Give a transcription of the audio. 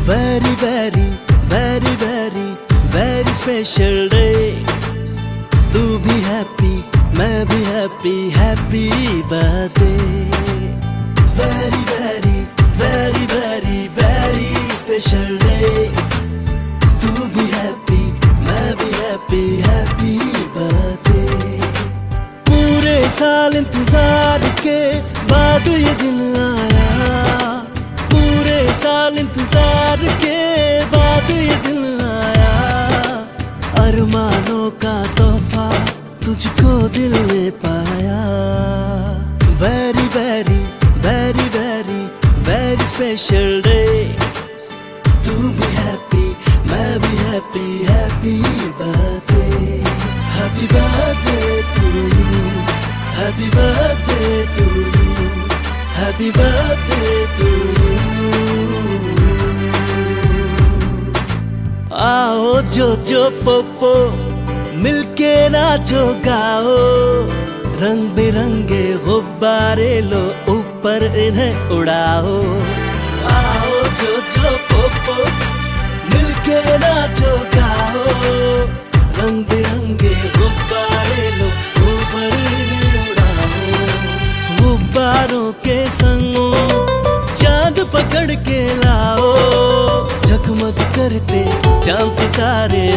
very very very very very special day। तू भी happy मैं भी happy, happy birthday. very very very very very special day। तू भी हैप्पी मैं भी हैप्पी, हैप्पी बर्थडे। पूरे साल इंतजार के बाद ये दिन आया, पूरे साल इंतजार के बाद ये दिन आया। अरमानों का तोहफा तुझको दिल ने पाया। very very very very very special day। तू भी हैप्पी मैं भी happy, happy birthday. Happy birthday to you, happy birthday to you, happy birthday to you. आओ जो जो पोपो मिलके नाचो गाओ, रंग बिरंगे गुब्बारे लो ऊपर इन्हें उड़ाओ। आओ जो जो पोपो मिलके नाचो गाओ, रंग बिरंगे गुब्बारे लो ऊपर इन्हें उड़ाओ। गुब्बारों के संग चांद पकड़ के लाओ, जगमग करते चांद सितारे